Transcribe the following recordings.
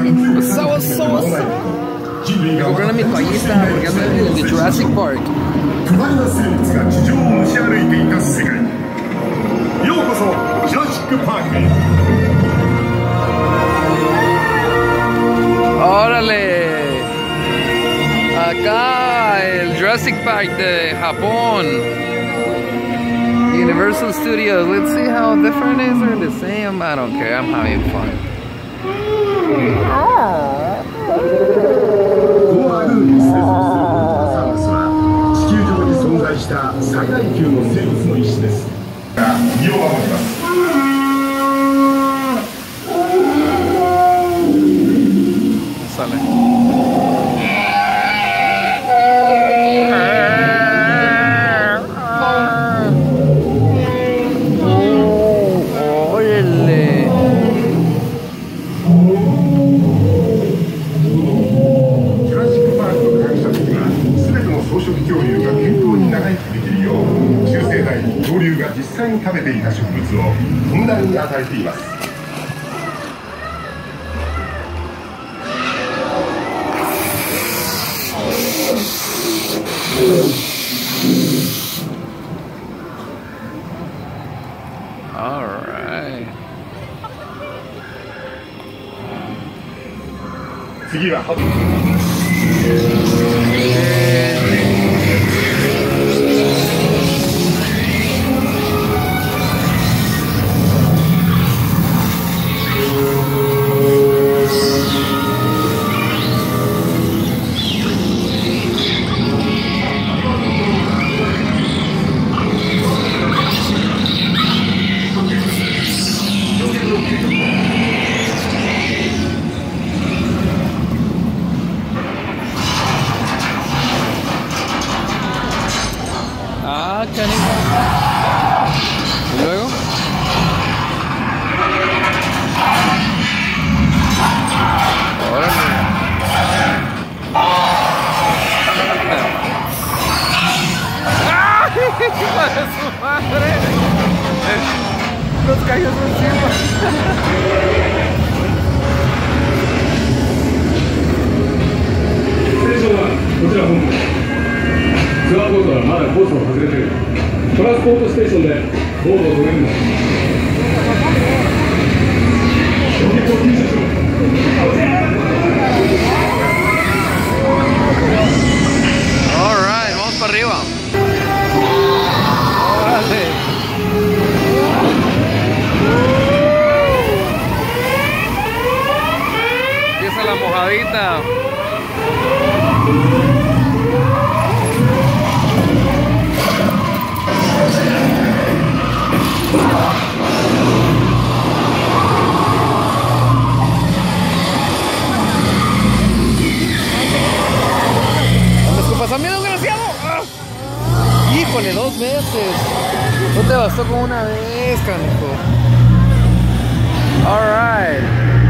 Me compraron mi toallita porque ando en el Jurassic Park. ¡Órale! Acá el Jurassic Park de Japón. Universal Studios. Let's see how different it is or the same. I don't care. I'm having fun. Sale. All right. 次はcanijo. ¿Y luego? Órale. ¡Ay! ¡Para su madre! Nos cayó encima. こちら本部。ツアーボートはまだコースを外れている。トランスポートステーションでボードを止めるんだ。衝撃を吸収しろ。Alright, vamos para arriba. Órale. Empieza la mojadita. ¡Pasa miedo, desgraciado! ¡Ah! ¡Híjole, 2 veces! No te bastó con una vez, canijo. Alright.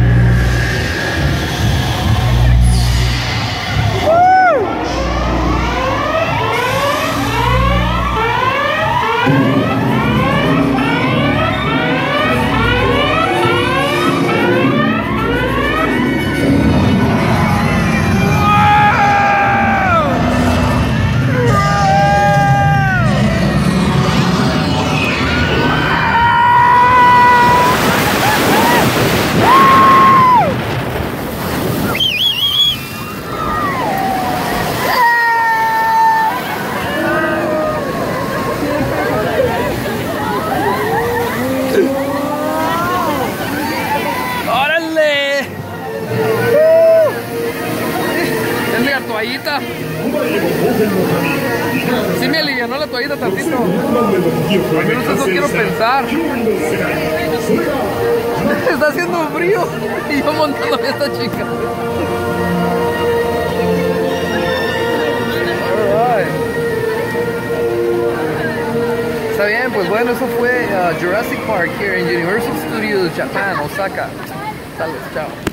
Toallita. Sí me alivianó la toallita tantito. Al menos eso quiero pensar. Está haciendo frío y yo montando a esta chica. Alright. Está bien, pues bueno, eso fue Jurassic Park here in Universal Studios Japan, Osaka. Saludos, chao.